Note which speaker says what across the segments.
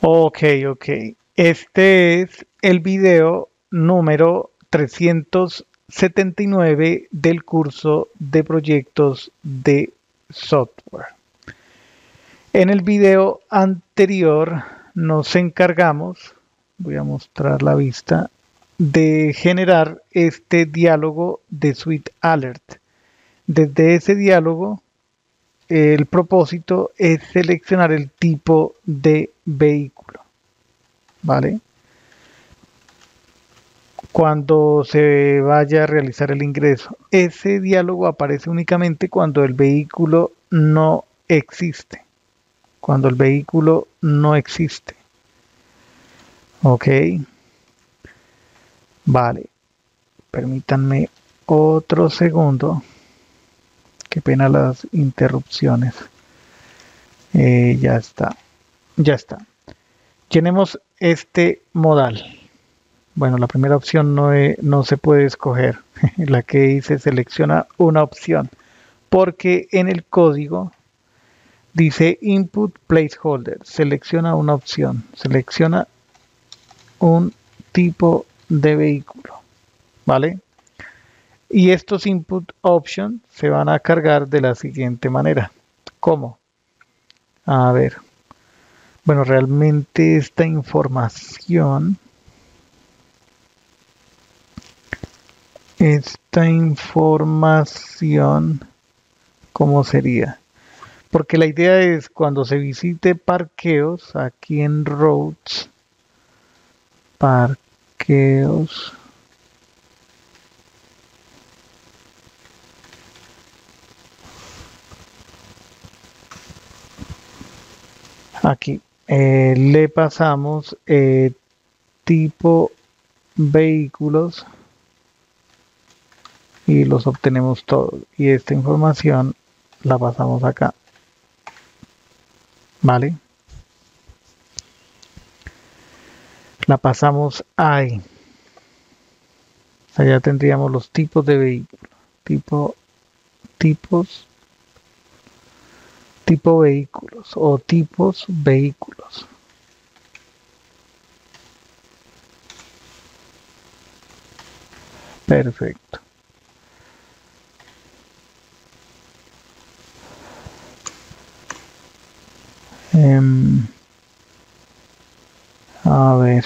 Speaker 1: Ok, ok. Este es el video número 379 del curso de proyectos de software. En el video anterior nos encargamos, voy a mostrar la vista, de generar este diálogo de Suite Alert. Desde ese diálogo, el propósito es seleccionar el tipo de vehículo, ¿vale? Cuando se vaya a realizar el ingreso. Ese diálogo aparece únicamente cuando el vehículo no existe. Cuando el vehículo no existe. Ok. Vale. Permítanme otro segundo. Qué pena las interrupciones. Ya está. Ya está. Llenemos este modal. Bueno, la primera opción no se puede escoger. La que dice selecciona una opción. Porque en el código dice input placeholder. Selecciona una opción. Selecciona un tipo de vehículo. ¿Vale? Y estos input options se van a cargar de la siguiente manera. ¿Cómo? A ver. Bueno, realmente esta información, ¿cómo sería? Porque la idea es cuando se visite parqueos, aquí en roads, parqueos, aquí le pasamos tipo vehículos y los obtenemos todos. Y esta información la pasamos acá, ¿vale? La pasamos ahí. Allá tendríamos los tipos de vehículos. Tipos, tipo vehículos o tipos vehículos. Perfecto. A ver.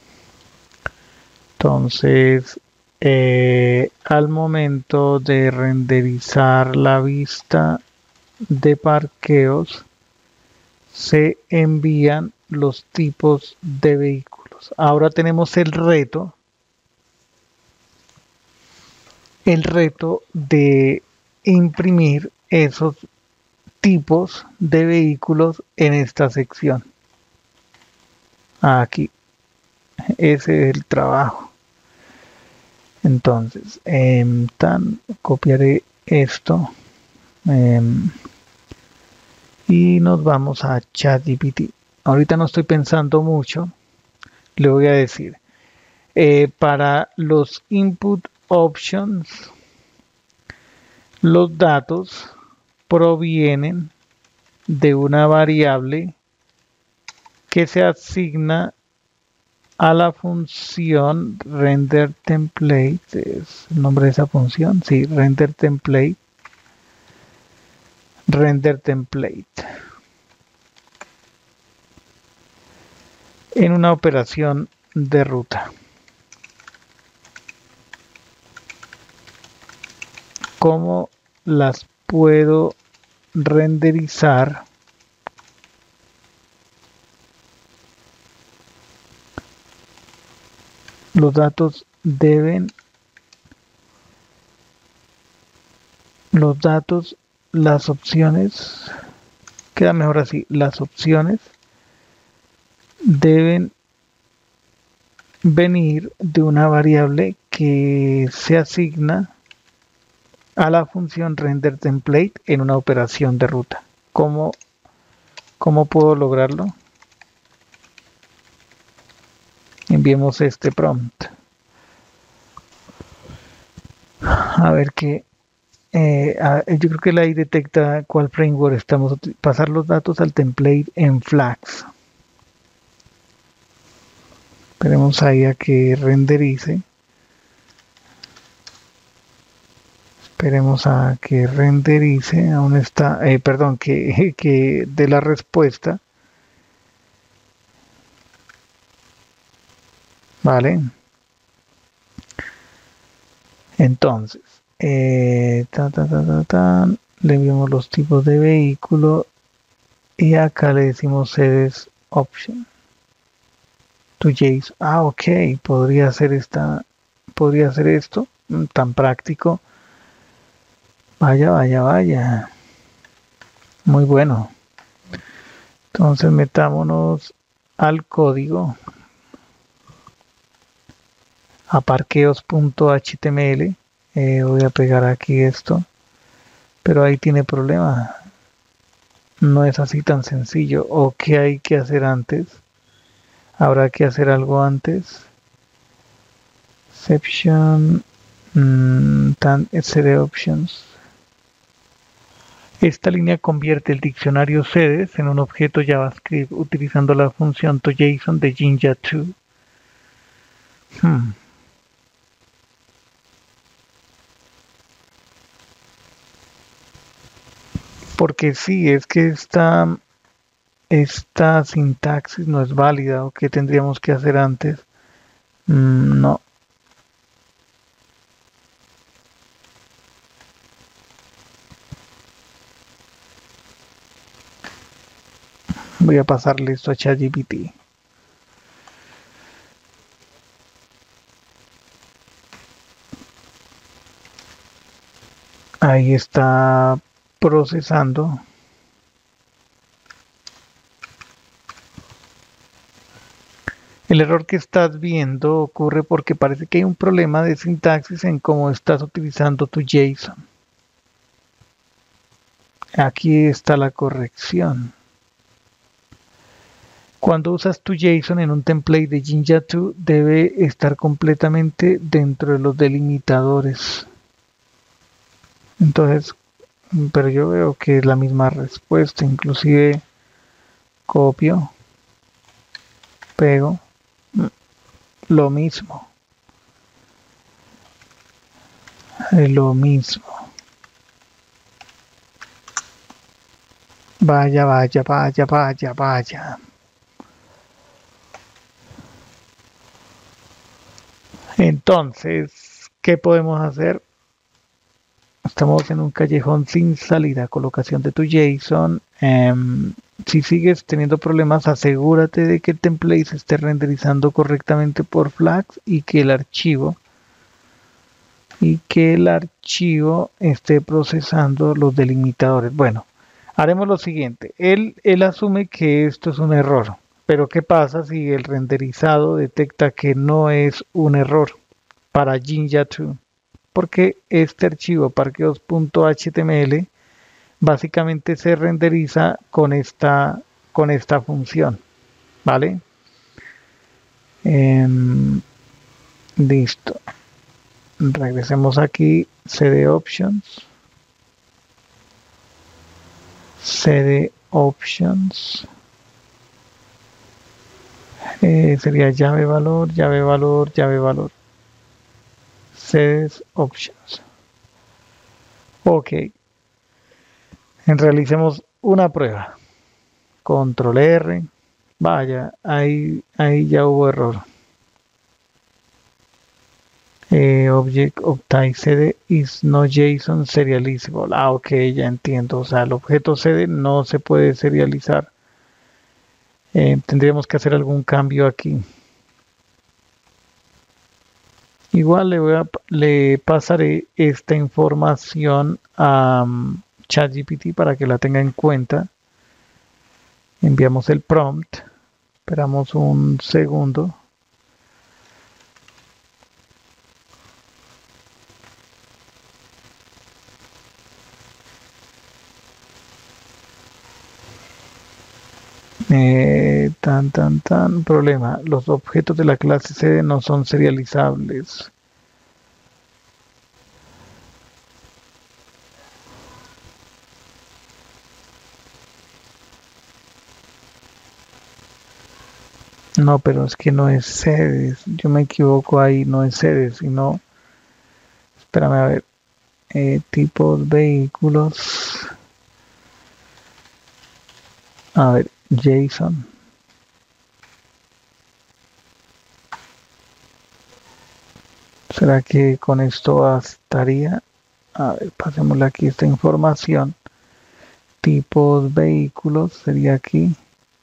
Speaker 1: Entonces, al momento de renderizar la vista de parqueos, se envían los tipos de vehículos. Ahora tenemos el reto de imprimir esos tipos de vehículos en esta sección. Aquí, ese es el trabajo. Entonces, copiaré esto y nos vamos a ChatGPT. Ahorita no estoy pensando mucho, le voy a decir, para los input options, los datos provienen de una variable que se asigna a la función render template. ¿Es el nombre de esa función? Sí, render template. En una operación de ruta. ¿Cómo las puedo renderizar? Los datos las opciones, queda mejor así, las opciones deben venir de una variable que se asigna a la función render template en una operación de ruta. ¿Cómo puedo lograrlo? Enviemos este prompt. A ver qué. Yo creo que ahí detecta cuál framework estamos pasar los datos al template en Flags. Esperemos ahí a que renderice. Esperemos a que renderice. Aún está, perdón, que dé la respuesta. Vale. Entonces, le enviamos los tipos de vehículo y acá le decimos sedes option to JSON. Ah, ok, podría ser esto, tan práctico. Vaya, vaya, vaya. Muy bueno. Entonces metámonos al código a parqueos.html. Voy a pegar aquí esto, pero ahí tiene problema. No es así tan sencillo. ¿O qué hay que hacer antes? Habrá que hacer algo antes. Exception, cd options. Esta línea convierte el diccionario sedes en un objeto JavaScript utilizando la función toJSON de Jinja2. Porque sí, es que esta sintaxis no es válida. ¿O qué tendríamos que hacer antes? No. Voy a pasarle esto a ChatGPT. Ahí está procesando. El error que estás viendo ocurre porque parece que hay un problema de sintaxis en cómo estás utilizando tu JSON. Aquí está la corrección. Cuando usas tu JSON en un template de Jinja2 debe estar completamente dentro de los delimitadores. Entonces, pero yo veo que es la misma respuesta, inclusive copio, pego, lo mismo, lo mismo. Vaya, vaya, vaya, vaya, vaya. Entonces, ¿qué podemos hacer? Estamos en un callejón sin salida. Colocación de tu JSON. Si sigues teniendo problemas, asegúrate de que el template se esté renderizando correctamente por flags y que el archivo esté procesando los delimitadores. Bueno, haremos lo siguiente. Él asume que esto es un error. Pero ¿qué pasa si el renderizado detecta que no es un error para Jinja2? Porque este archivo parqueos.html básicamente se renderiza con esta función, ¿vale? Listo. Regresemos aquí, cd options, cd options, sería llave valor, llave valor, llave valor, cd options. Ok, realicemos una prueba. Control R. Vaya, ahí ya hubo error. Object of type CD is no JSON serializable. Ah, ok, ya entiendo. O sea, el objeto CD no se puede serializar. Tendríamos que hacer algún cambio aquí. Igual le pasaré esta información a ChatGPT para que la tenga en cuenta. Enviamos el prompt. Esperamos un segundo. Problema. Los objetos de la clase CD no son serializables. No, pero es que no es sedes. Yo me equivoco ahí, no es sedes, sino, espérame a ver, tipos vehículos. A ver, JSON. ¿Será que con esto bastaría? A ver, pasémosle aquí esta información. Tipos vehículos sería aquí.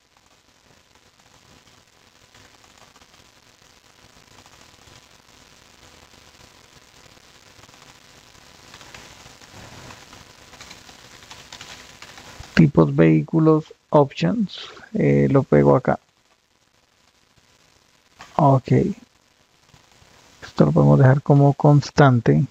Speaker 1: Tipos vehículos options. Lo pego acá. Ok. Esto lo podemos dejar como constante.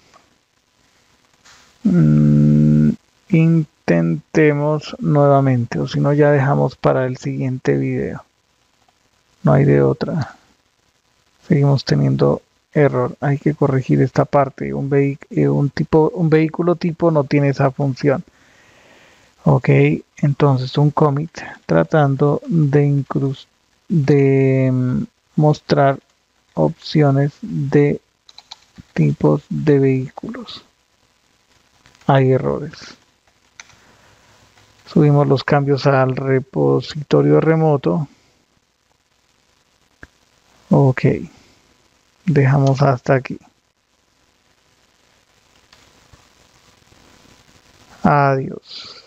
Speaker 1: Mm, intentemos nuevamente, o si no ya dejamos para el siguiente video. No hay de otra. Seguimos teniendo error. Hay que corregir esta parte. Un vehículo tipo no tiene esa función. Ok, entonces un commit tratando de mostrar opciones de tipos de vehículos. Hay errores. Subimos los cambios al repositorio remoto. Ok, dejamos hasta aquí. Adiós.